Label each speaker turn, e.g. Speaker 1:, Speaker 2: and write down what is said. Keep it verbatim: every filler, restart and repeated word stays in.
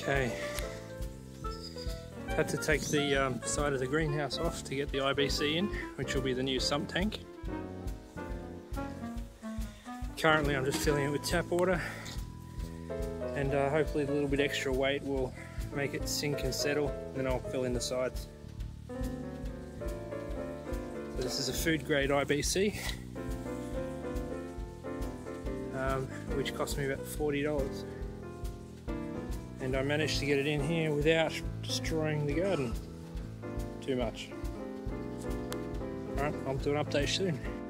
Speaker 1: Okay, had to take the um, side of the greenhouse off to get the I B C in, which will be the new sump tank. Currently I'm just filling it with tap water, and uh, hopefully a little bit extra weight will make it sink and settle, and then I'll fill in the sides. So this is a food grade I B C, um, which cost me about forty dollars. And I managed to get it in here without destroying the garden too much. Alright, I'll do an update soon.